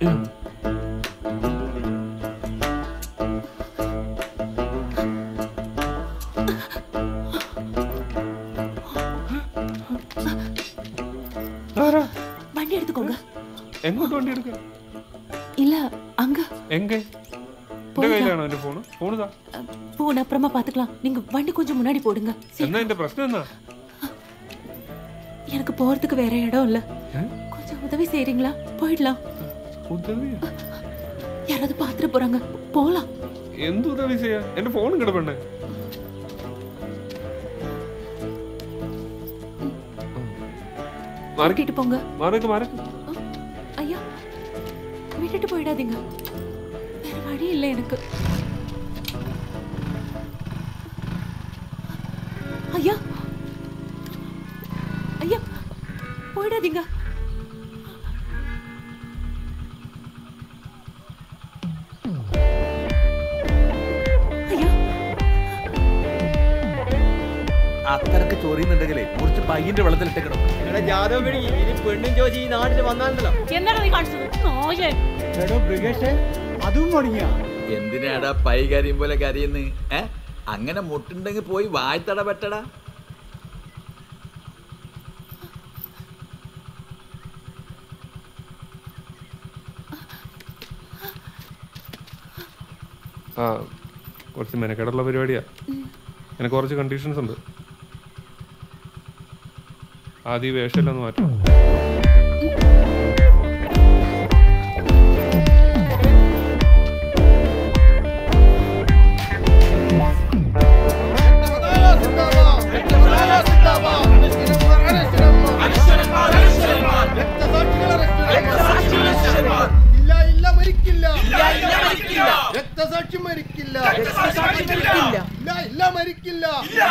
வண்டி எடுத்துக்கோங்க. எங்கோட்டு வண்டி எடுக்க? இல்ல அங்க. எங்க? இந்த கையிலான அந்த போன். போன் தான். போன் அப்புறமா பாத்துக்கலாம். நீங்க வண்டி கொஞ்சம் முன்னாடி போடுங்க. என்ன இந்த பிரச்சனை என்ன? எனக்கு போறதுக்கு வேற இடம் இல்ல. கொஞ்சம் உதவி செய்றீங்களா? போயிடலாம். உதவி? யாராவது பாத்துட்டு போறாங்க. போலாம். എന്ത് ഉദവി ചെയ്യാ? എന്റെ ഫോൺ കിടപ്പുണ്ട്. மார்க்கெட் போங்க. மார்க்கெட். ஐயா விட்டுட்டு போயிடாதீங்க. வேற வழி இல்ல எனக்கு. ஐயா ஐயா போயிடாதீங்க. അത്രക്ക് ചൊറിയുന്നുണ്ടെങ്കിലേ കുറച്ച് പയ്യന്റെ വെള്ളത്തിലിട്ടേക്കണം. പെണ്ണും നാട്ടിൽ വന്നാലോ അതും മുടങ്ങിയ എന്തിനാടാ പൈ കരിയും പോലെ കരിയുന്ന്? അങ്ങനെ മുട്ടുണ്ടെങ്കിൽ പോയി വായ്ത്തട പെട്ടടാ. ആ കുറച്ച് മെനക്കെടുള്ള പരിപാടിയാ. എനിക്ക് കുറച്ച് കണ്ടീഷൻസ് ഉണ്ട്. ആദ്യം വേഷമെല്ലാം ഒന്ന് മാറ്റണം. രക്തസാക്ഷി മരിക്കില്ല. ഇല്ല മരിക്കില്ല.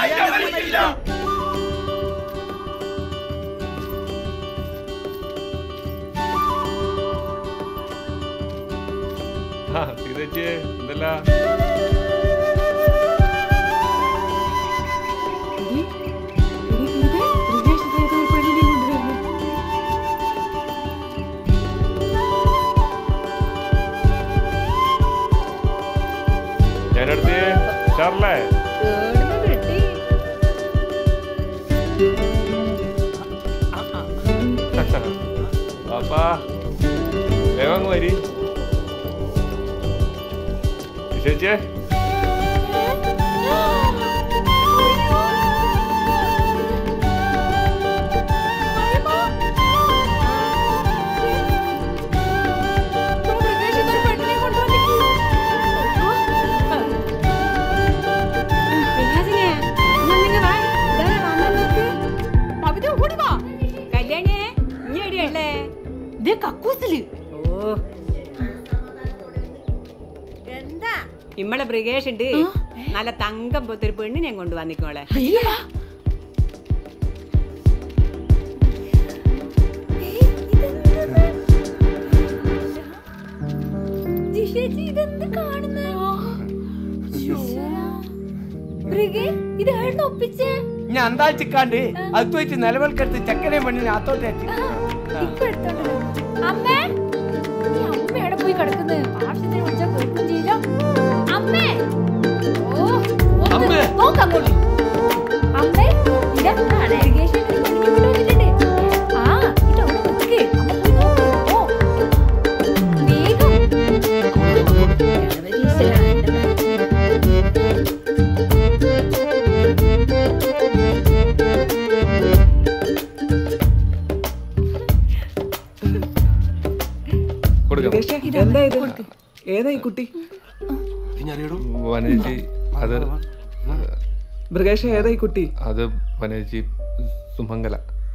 എന്തല്ല ഞാനടുത്ത് ഷാർലേ പാപ്പാ വേഗം വരി. ചേച്ചേ ഇമ്മളെ ബ്രിഗേഷ് ഉണ്ട്. നല്ല തങ്കം പോത്തൊരു പെണ്ണിനെ കൊണ്ട് വന്നിക്കോളെ. ഞാൻ അന്താഴ്ചക്കാണ്ട് അത് വെച്ച് നിലവിൽക്കെടുത്ത് ചക്കനെ പെണ്ണിനെ അത്തോട്ടേക്ക് അമ്മയുടെ പോയി കിടക്കുന്നത്. ആവശ്യത്തിന് വിളിച്ചാൽ കേൾക്കും ചെയ്യില്ല. അമ്മേ നോക്കങ്ങോട്ട്. അമ്മേ ഇതാണ് ഇറിഗേഷൻ വെച്ചിട്ടുണ്ട്. ആ ഇതവിടെ നോക്കേ. അമ്മ പോയി നോക്ക്. ഓ വേഗം ഏതായി കുട്ടി? അത് മൃഗേഷ ഏതായി കുട്ടി? അത് വനേജി സുമംഗല.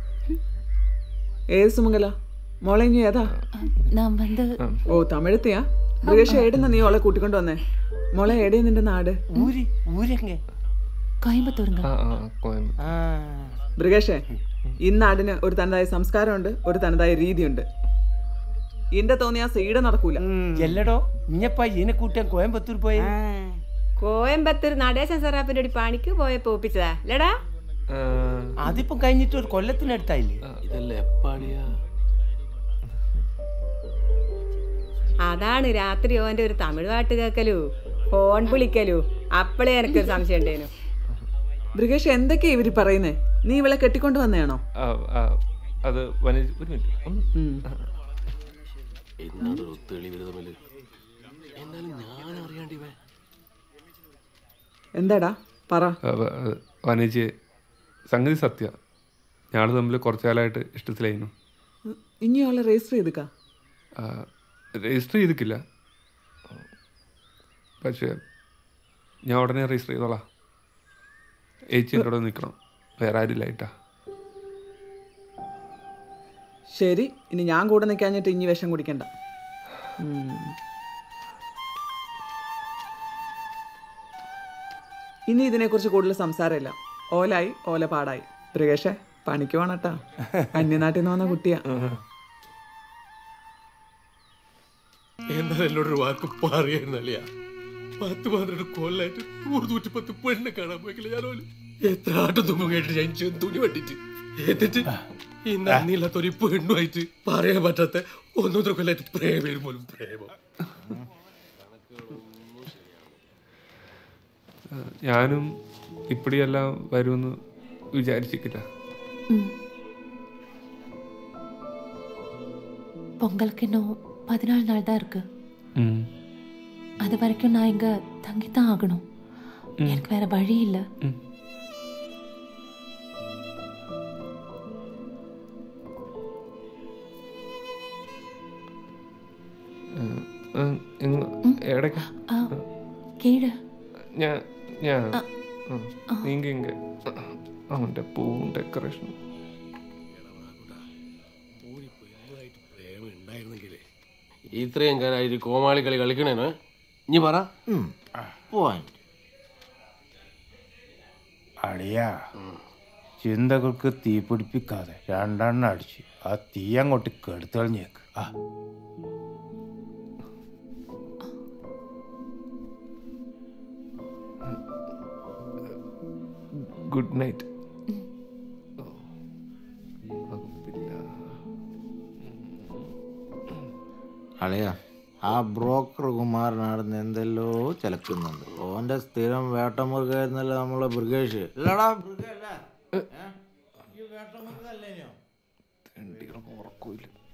ഏത് സുമംഗല മോളെ? ഇനി ഏതാ? ഓ തമിഴത്തെയാ? മൃഗേഷ ഏടുന്ന നീ ഓളെ കൂട്ടിക്കൊണ്ട് വന്നേ? മോളെ ഏടേ നിന്റെ നാട്? മൃഗേഷേ ഈ നാടിന് ഒരു തനതായ സംസ്കാരമുണ്ട്, ഒരു തനതായ രീതിയുണ്ട്. ഇന്റെ തോന്നിയാ സീഡ നടക്കൂല. എല്ലടോ ഇഞ്ഞപ്പ ഇതിനെ കൂട്ടാൻ കോയമ്പത്തൂർ പോയ? കോയമ്പത്തൂർ നടേശൻ സറാപ്പിന്റെ ഒരു പണിക്ക് പോയപ്പോ ഒപ്പിച്ചതാ അല്ലടാ? അതിപ്പോ കഴിഞ്ഞിട്ട് ഒരു കൊല്ലത്തിനടുത്തായില്ലേ? ഇതല്ലേ എപ്പാടിയാ? അതാണ് രാത്രി ഓൻ്റെ ഒരു തമിഴ് പാട്ട് കേൾക്കലു ഫോൺ വിളിക്കലു. അപ്പോഴേ എനിക്കൊരു സംശയം ഉണ്ടേനു. ബ്രിഗേഷ്, എന്തൊക്കെയാ ഇവര് പറയുന്നേ? നീ ഇവളെ കെട്ടിക്കൊണ്ട് വന്നയാണോ? അത് ഒരു മിനിറ്റ്. എന്താടാ പറ. വനജി, സംഗതി സത്യ. ഞങ്ങൾ തമ്മിൽ കുറച്ചു കാലമായിട്ട് ഇഷ്ടത്തിലായിരുന്നു. ഇനി അവളെ രജിസ്റ്റർ ചെയ്തിക്കാ? രജിസ്റ്റർ ചെയ്തിക്കില്ല, പക്ഷേ ഞാൻ ഉടനെ രജിസ്റ്റർ ചെയ്തോളാം. ഏച്ചിൻ്റെ അവിടെ നിൽക്കണം, വേറെ ആരില്ലായിട്ടാ. ശരി, ഇനി ഞാൻ കൂടെ നിൽക്കാഞ്ഞിട്ട് ഇനി വിഷം കുടിക്കണ്ട. ഇനി ഇതിനെക്കുറിച്ച് കൂടുതൽ സംസാരമില്ല. ഓലായി ഓല പാടായി. ബ്രിഗേഷേ, പണിക്ക് വേണട്ടാ. അന്യനാട്ടിൽ നിന്ന് വന്ന കുട്ടിയാ. എന്താ എന്നോടൊരു വാക്ക് പറയായിരുന്നല്ല? 10-12 കൊല്ലായിട്ട് 110 പെണ്ണ് കാണാൻ പോയിക്കില്ല. ഞാനോല് എത്ര ആട്ടും തുമ്പും കേട്ടിട്ട് ഞാൻ തുണി വട്ടിട്ട് എന്നിട്ട് ഈ നന്ദിയില്ലാത്തൊരു പെണ്ണുമായിട്ട് പറയാൻ പറ്റാത്ത 1-1.5 കൊല്ലായിട്ട് പ്രേമം പോലും പ്രേമം. ഞാനും ഇപ്പടിയെല്ലാം വരുമെന്ന് വിചാരിച്ചിട്ടില്ല. பொங்கலுக்கு இன்னும் 14 நாள் தான் இருக்கு. அது வரைக்கும் நான் இங்க தங்கித்தான் ஆகணும். எனக்கு வேற வழி இல்லை. கீழே നീങ്ക ഇങ്ങ അവൻ്റെ പൂവും ഡെക്കറേഷനും. ഇത്രയും കാലമായിട്ട് കോമാളി കളി കളിക്കണേനോ? ഇനി പറ. അളിയാ, ചിന്തകൾക്ക് തീ പിടിപ്പിക്കാതെ 2 എണ്ണം അടിച്ച് ആ തീ അങ്ങോട്ട് കെടുത്ത് കളഞ്ഞേക്ക്. Good night. അളിയാ, ആ ബ്രോക്കർ കുമാരനാടുന്ന് എന്തെല്ലോ ചിലക്കുന്നുണ്ട്. ഓന്റെ സ്ഥിരം വേട്ടമുറുകായിരുന്നല്ലോ നമ്മളെ ബ്രിഗേഷ്. ഇല്ലടാ ബ്രിഗേഷ്, വേട്ടമുറുകല്ലേനോ? ഉറക്കില്ല.